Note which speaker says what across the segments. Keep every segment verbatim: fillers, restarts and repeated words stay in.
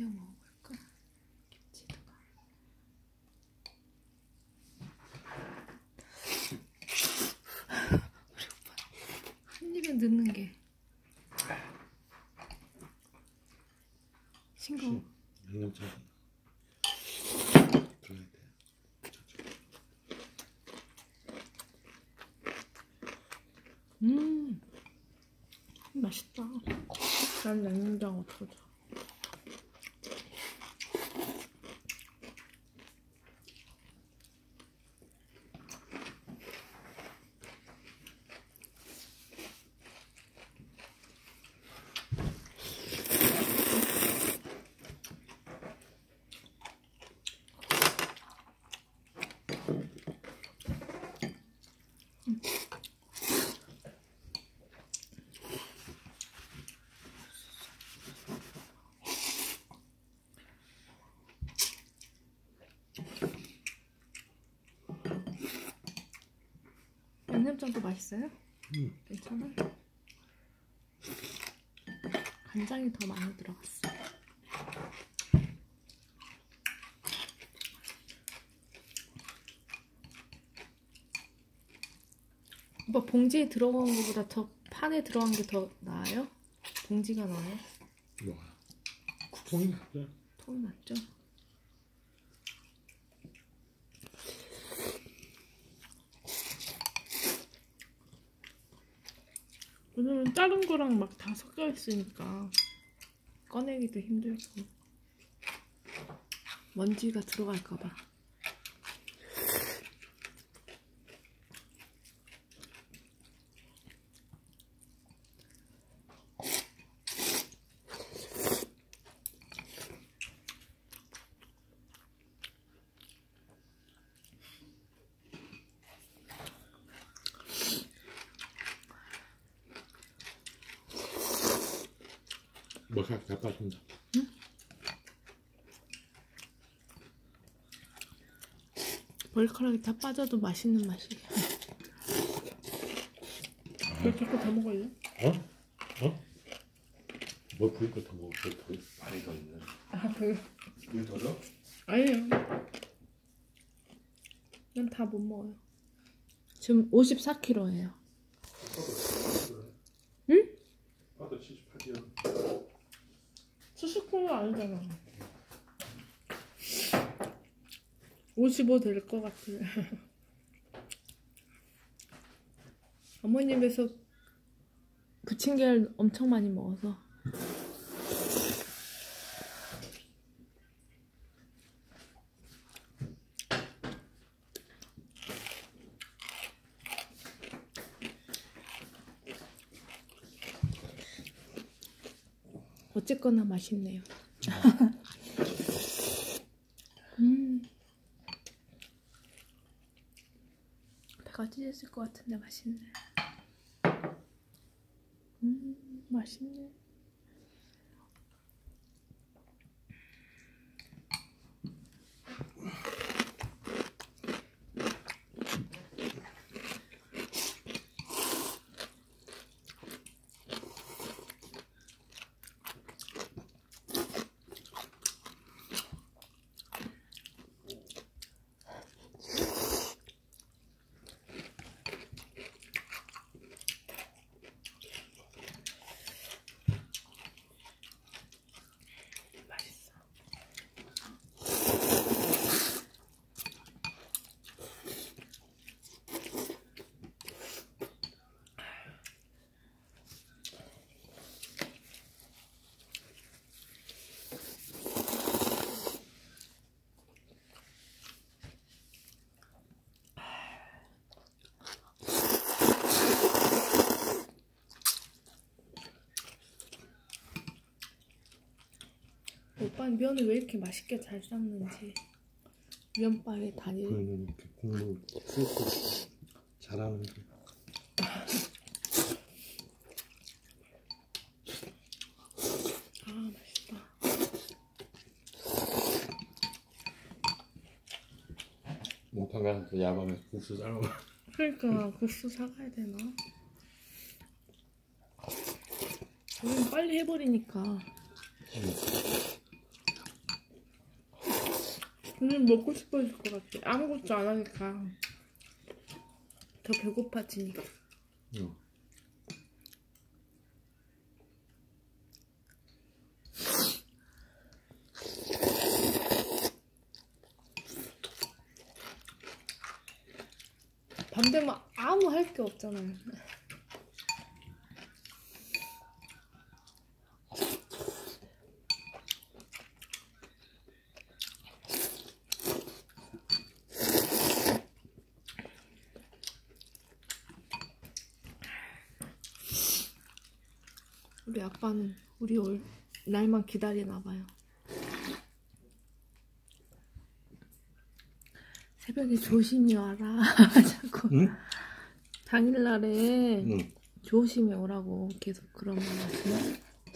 Speaker 1: 새우 먹어볼까? 김치다가. 우리 오빠 한 입에 넣는 게 싱거워.
Speaker 2: 양념장 들어야 돼.
Speaker 1: 음 맛있다. 난 양념장 없어져. 음. 양념장도 맛있어요?
Speaker 2: 음.
Speaker 1: 괜찮아? 간장이 더 많이 들어갔어. 오빠 봉지에 들어간 것보다 더 판에 들어간 게 더 나아요? 봉지가 나아요?
Speaker 2: 뭐야? 통이 낫죠?
Speaker 1: 통이 낫죠? 왜냐면 다른 거랑 막 다 섞여 있으니까 꺼내기도 힘들고 먼지가 들어갈까봐.
Speaker 2: 머리카락 다 빠진다.
Speaker 1: 응? 머리카락이 다 빠져도 맛있는 맛이야. 왜 자꾸 더 먹을래?
Speaker 2: 어? 어? 뭘 부릴 거 더 먹어? 더 많이 더 있는.
Speaker 1: 아, 그.
Speaker 2: 물 더 넣어?
Speaker 1: 아니에요. 난 다 못 먹어요. 지금 오십사 킬로그램예요. 응?
Speaker 2: 아도 칠십팔 킬로그램.
Speaker 1: 칠십 킬로그램 아니잖아. 오십오 될 것 같아. 어머님에서 부침개를 엄청 많이 먹어서. 어쨌거나 맛있네요. 음. 배가 찢어질 것 같은데 맛있네. 음, 맛있네. 오빠는 면을 왜 이렇게 맛있게 잘 삶는지. 면발의 달인.
Speaker 2: 그러면 이렇게 국물 끓고 잘하는 게.
Speaker 1: 아, 맛있다.
Speaker 2: 목탕 가서 야밤에 국수 삶아.
Speaker 1: 그러니까 국수 사가야 되나? 우리는 빨리 해버리니까.
Speaker 2: 응.
Speaker 1: 음, 먹고 싶어질 것 같아. 아무것도 안 하니까 더 배고파지니까.
Speaker 2: 응.
Speaker 1: 밤 되면 아무 할 게 없잖아요. 우리 아빠는 우리 올 날만 기다리나 봐요. 새벽에 조심히 와라. 자꾸
Speaker 2: 응?
Speaker 1: 당일날에
Speaker 2: 응.
Speaker 1: 조심히 오라고 계속 그런 말 하시네.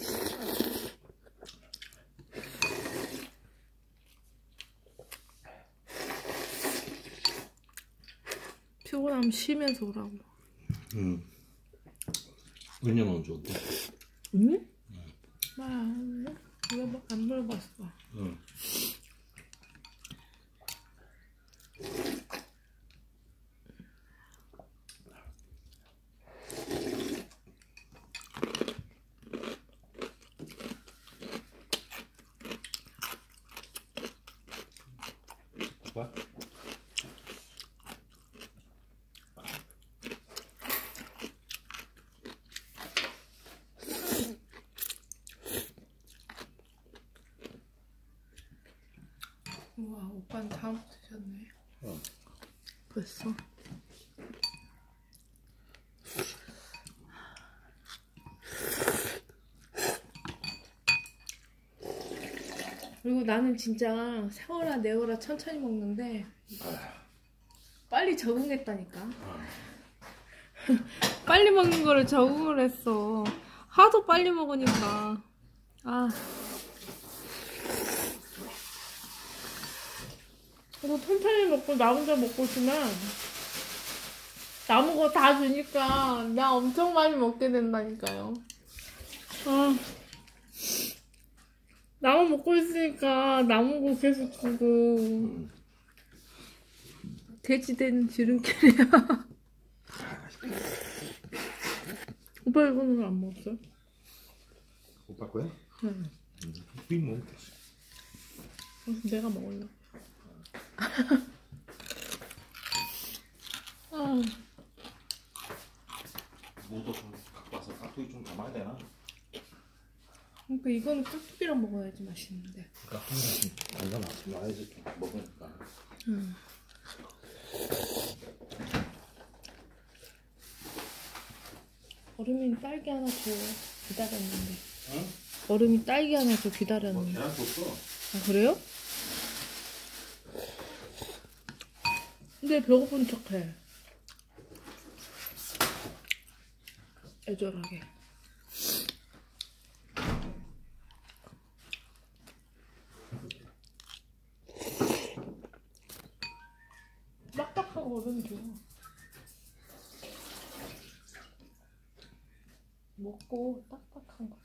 Speaker 1: 피곤하면 쉬면서 오라고.
Speaker 2: 응. 왜냐면 좋대.
Speaker 1: 응? 응? 나 이거 안 물어봤어.
Speaker 2: 응. 봐.
Speaker 1: 우와, 오빠는 다 드셨네.
Speaker 2: 어.
Speaker 1: 벌써? 그리고 나는 진짜 세워라 내워라 천천히 먹는데 빨리 적응했다니까. 빨리 먹는 거를 적응을 했어. 하도 빨리 먹으니까. 아. 그래서 천천히 먹고 나 혼자 먹고 있으면 남은 거 다 주니까 나 엄청 많이 먹게 된다니까요. 아. 나만 먹고 있으니까 남은 거 계속 주고.
Speaker 2: 응.
Speaker 1: 돼지 된 지름길이야. 오빠 이거는 왜 안 먹었어요?
Speaker 2: 오빠 거야?
Speaker 1: 응.
Speaker 2: 응. 비 먹으면 되지.
Speaker 1: 그래서 내가 먹을래. 아,
Speaker 2: 무도 좀 갖고 와서 깍두기 좀 담아야 되나?
Speaker 1: 그러니까 이거는 깍두기랑 먹어야지 맛있는데.
Speaker 2: 깍두기 안가 놔야지 좀 먹으니까.
Speaker 1: 응. 얼음이 딸기 하나 줘 기다렸는데.
Speaker 2: 응?
Speaker 1: 얼음이 딸기 하나 줘
Speaker 2: 뭐
Speaker 1: 기다렸는데.
Speaker 2: 계란 줬어.
Speaker 1: 아 그래요? 근데 배고픈 척해. 애절하게. 딱딱한 얼음 줘. 먹고 딱딱한 거.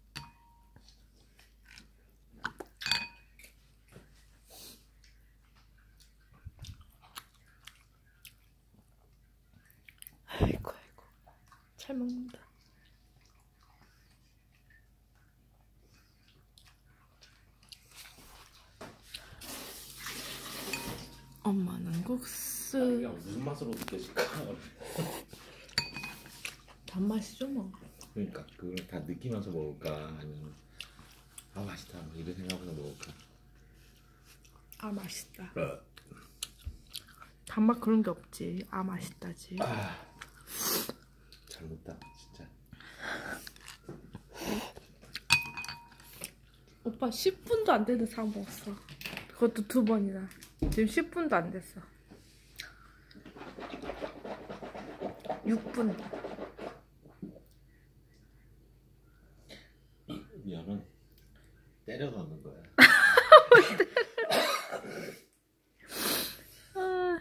Speaker 1: 아이고 아이고 잘 먹는다. 엄마는 국수.
Speaker 2: 딸기가 무슨 맛으로 느껴질까?
Speaker 1: 단맛이죠 뭐.
Speaker 2: 그러니까 그걸 다 느끼면서 먹을까 아니면 아 맛있다 이런 생각하면서 먹을까?
Speaker 1: 아 맛있다. 단맛 그런 게 없지. 아 맛있다지.
Speaker 2: 아, 잘 먹다 진짜.
Speaker 1: 오빠 십 분도 안 되는 사 먹었어. 그것도 두 번이나. 지금 십 분도 안 됐어. 육 분.
Speaker 2: 미안은 때려 넣는 거야.
Speaker 1: 아,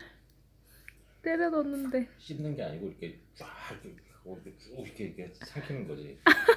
Speaker 1: 때려 넣는데.
Speaker 2: 씹는 게 아니고 이렇게 쫙 이렇게 하고 이렇게 쭉 이렇게, 이렇게 삼키는 거지.